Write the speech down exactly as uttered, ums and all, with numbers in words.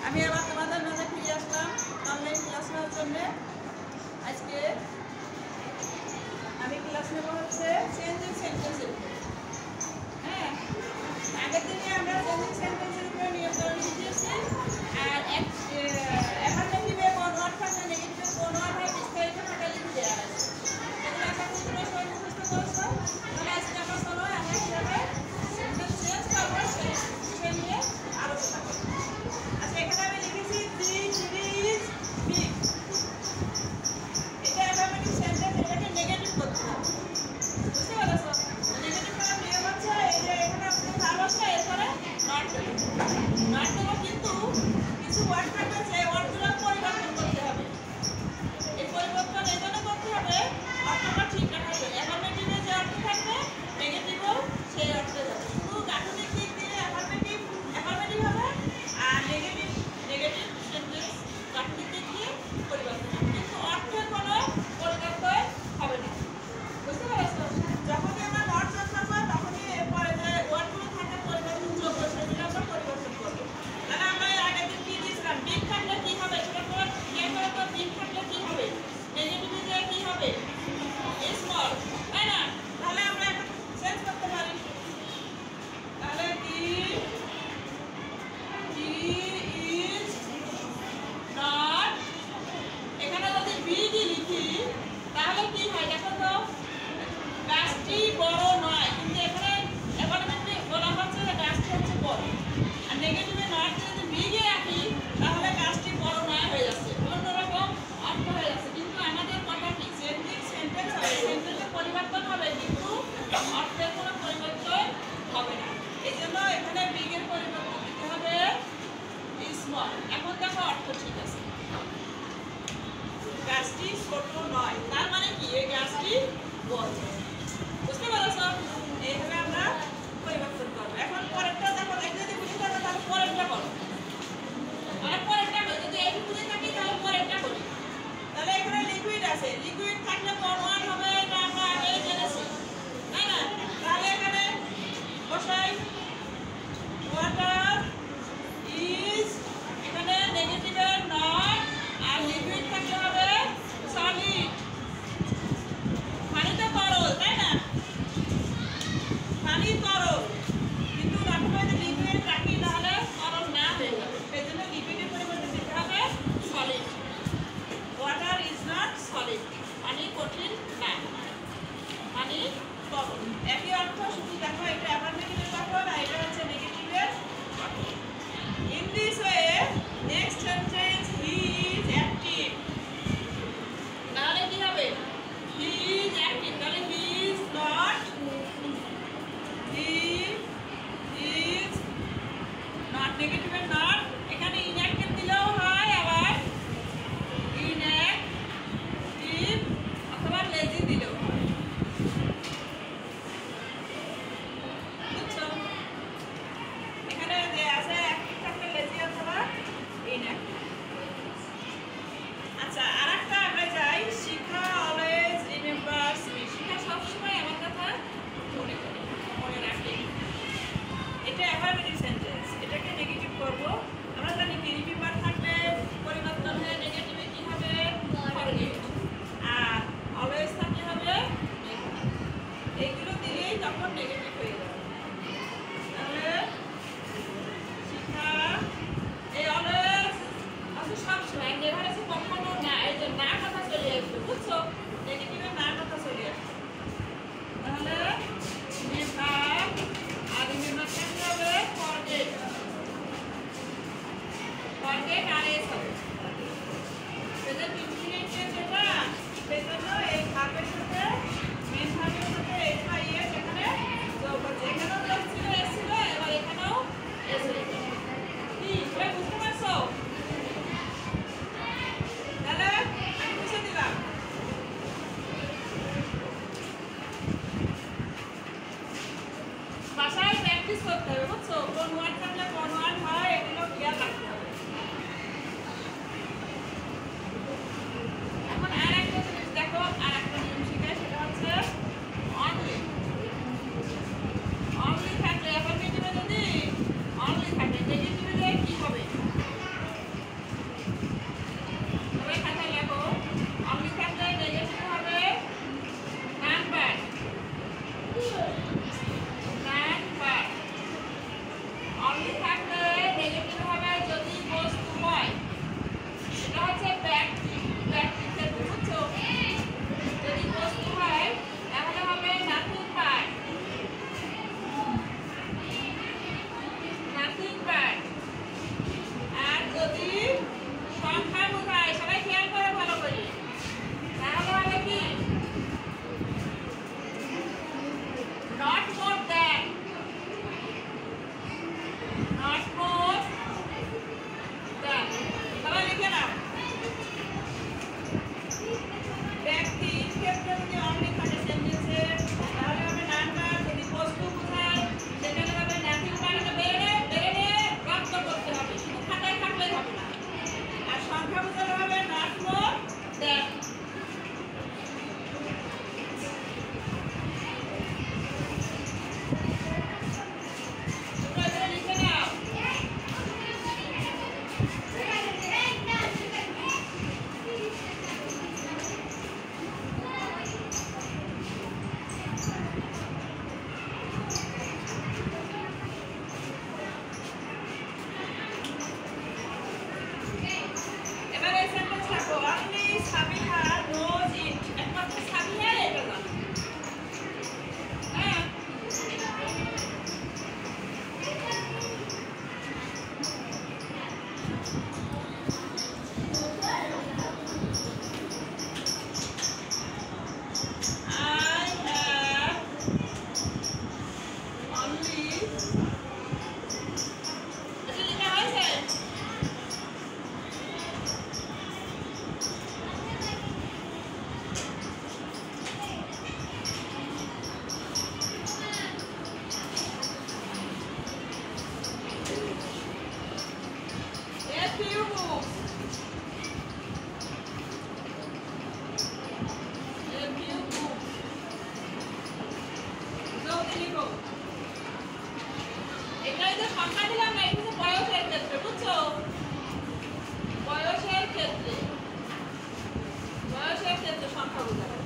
আমি আবার তোমাদের মাঝে ফিরে আসলাম অনলাইন ক্লাস নেওয়ার জন্য। আজকে আমি ক্লাস নেব হচ্ছে চেঞ্জিং সেন্টেন্সের উপর। হ্যাঁ, আগের দিনে আমরা চেঞ্জিং সেন্টেন্সের উপরে নিয়ন্ত্রণ শিখিয়েছি। আর অ্যাফার্মেটিভে কোন ওয়ার্ড থাকলে নেগেটিভে কোন ওয়ার্ড হয় বিস্তারিত ভাবে লিখে দেওয়া আছে। এগুলো আশা করি তোমরা সবাই মুখস্থ করেছো। তাহলে আজকে আমরা চলো আমরা কীভাবে সেন্টেন্স চেঞ্জ করবো সেই বিষয় নিয়ে আলোচনা করবো। আচ্ছা, এখানে আমি লিখেছি দি সিরিজ বিগ। এটা অ্যাফার্মেটিভ সেন্টেন্স, এটাকে নেগেটিভ করতে হবে। বুঝতে পেরেছো? নেগেটিভ করার নিয়ম হচ্ছে এই যে এখানে আমাদের ভার্ব আছে, এরপরে নট দেবো। নট দেবো, কিন্তু কিছু ওয়ার্ড থাকবে যে ওয়ার্ডগুলো পরিবর্তন করতে হবে। এই পরিবর্তন এই জন্য করতে হবে অর্থটা ঠিক রাখা যাবে। অ্যাফার্মেটিভে যে অর্থ থাকবে নেগেটিভও সেই অর্থে যাবে। শুধু গাঠনিক দিক দিয়ে অ্যাফার্মেটিভ অ্যাফার্মেটিভ হবে, আর নেগেটিভ নেগেটিভ সেন্টেন্স গাঠনিক দিক দিয়ে পরিবর্তন হবে, কিন্তু অর্থের কোনো পরিবর্তন হবে না। বুঝতে পেরেছো? যখনই আমরা নট যোগ করবো তখনই এরপরে যে ওয়ার্ডগুলো থাকে পরিবর্তন যোগ্য সেগুলো আমরা পরিবর্তন করবো। তাহলে আমরা আগের দিন কি দিয়েছিলাম? বিগ থাকলে কি হবে সেটা তো ইয়ে করে তো বিগ থাকলে কি হবে? নেগেটিভে যে কি হবে? স্মল, তাই না? তাহলে আমরা এখন চেঞ্জ করতে পারি। তাহলে দি হি ইজ নট, এখানে যদি বিগ লিখি তাহলে কি হয় দেখো তো? গাছটি বড় নয়, কিন্তু এখানে অ্যাফার্মেটিভে বলা হচ্ছে যে গাছটি হচ্ছে বড়। আর নেগেটিভে নট যদি বিগে রাখি তাহলে গাছটি বড় নয় হয়ে যাচ্ছে, অন্যরকম অর্থ হয়ে যাচ্ছে। কিন্তু আমাদের কথা কি? চেঞ্জিং সেন্টেন্স হবে, সেন্টেন্সের পরিবর্তন হবে কিন্তু অর্থের কোনো পরিবর্তন হবে না। এই জন্য এখানে বিগের পরিবর্তন দিতে হবে স্মল। এখন দেখো অর্থ ঠিক আছে, গাছটি ছোট নয়, তার মানে কি এই গাছটি বড়। বুঝতে পারছো? এইভাবে আমরা পরিবর্তন করবো। এখন পরেরটা দেখো, দেখতে যদি বুঝতে পারো তাহলে পরেরটা করো। তাহলে পরেরটা করি, যদি এই বুঝে থাকি তাহলে পরেরটা করি। তাহলে এখানে লিকুইড আছে, লিকুইড থাকলে কোন ওয়ার্ড হবে এটা আমরা আগেই জেনেছি, তাই না? তাহলে এখানে বসাই ওয়াটার ইজ, এখানে নেগেটিভের নট, আর লিকুইড থাকলে হবে সলিড। পানি তো তরল, তাই না? পানি তরল, কিন্তু রাখবো যদি লিকুইড রাখি তাহলে তরল না হয়ে যাবে। সেই জন্য লিকুইডের পরিবর্তে দিতে হবে solid. Water is not solid, পানি কঠিন না, পানি তরল। একই অর্থ, শুধু দেখো এটা অ্যাফার্মেটিভের গঠন আর এটা হচ্ছে নেগেটিভের গঠন। In this way next sentence he is active, তাহলে কি হবে? হি ইজ অ্যাক্টিভ, তাহলে he is not, he is not, নেগেটিভের নট। এখানে ইনঅ্যাক্টিভ দিলেও হয়, আবার ইনঅ্যাক্টিভ অথবা লেজি দিলেও হয়। বুঝছো? এখানে যে আছে অ্যাক্টিভ থাকলে লেজি অথবা ইনঅ্যাক্টিভ। আচ্ছা, আর একটা আমরা যাই, Shikha always remembers me. Shikha সবসময় আমার কথা মনে করে, মনে রাখে। এটা অ্যাফার্মেটিভ সেন্টেন্স, এটাকে নেগেটিভ করব। আমরা জানি কি রিমেম্বার থাকলে পরিবর্তন হয়ে নেগেটিভে কি হবে? ফরগেট। আর অলওয়েজ থাকলে হবে নেগেটিভ। এইগুলো দিলেই তখন নেগেটিভ হয়ে যাবে। তাহলে শিখা এই অলওয়েজ আছে সবসময়, নেভার আছে কখনো না, এই যে না কথা চলে আসবে। বুঝছো? নেগেটিভে না কথা চলে আসবে। তাহলে নেভার, আর রিমেম্বার থাকলে হবে ফরগেট। ফরগেট আর এস হবে। সেটা ইনফিনিটিভ যেটা, সেজন্য এই ভার্বের সাথে মেইন ভার্বের সাথে এস বা ইএস এখানে যোগ হচ্ছে। এখানেও যোগ ছিল, এস ছিল, এবার এখানেও এস হয়ে যাবে। কি সবাই বুঝতে পারছো? তাহলে আমি বুঝে দিলাম। বাসায় প্র্যাকটিস করতে হবে। বুঝছো? কোন ওয়ার্ড থাকলে কোন ওয়ার্ড হয় এগুলো খেয়াল রাখতে হবে। এখন আর একটা জিনিস দেখো, আর একটা নিয়ম শিখাই, সেটা হচ্ছে অনলি। অনলি থাকলে অ্যাফার্মেটিভে যদি অনলি থাকে, নেগেটিভে কি হবে? not bad. Only থাকলে নেগেটিভ হবে যদি বস্তু হয়, এটা হচ্ছে ব্যাড ব্যাড ক্ষেত্রে, বুঝছো? যদি বস্তু হয় তাহলে হবে নাথিং বাট, নাথিং বাট। আর যদি সংখ্যা বোঝায়, সবাই খেয়াল করে ভালো করে, তাহলে হবে কি not more than, not more than। সবাই লিখে নাও। ব্যক্তির ক্ষেত্রে যদি অনেক থাকে সেন্টেন্সে তাহলে হবে not but, যদি বস্তু বোঝায় সেখানে হবে nothing but। এটা বেড়ে বেড়ে রপ্ত করতে হবে, শুধু খাতায় থাকলেই হবে না। আর সংখ্যা বোঝালে হবে not more than। তোমরা এটা লিখে নাও। এবারে সেন্টেন্স থাকো only সাবিহা knows it। একমাত্র সাবিহা এটা জানে। হ্যাঁ, I have only, এটা লেখা হয়েছে? A few books, a few books। জলদি লিখো। এটাই তো সংখ্যা দিলাম না, এটা হচ্ছে বয়সের ক্ষেত্রে, বুঝছো? বয়সের ক্ষেত্রে, বয়সের ক্ষেত্রে সংখ্যা বোঝাবে।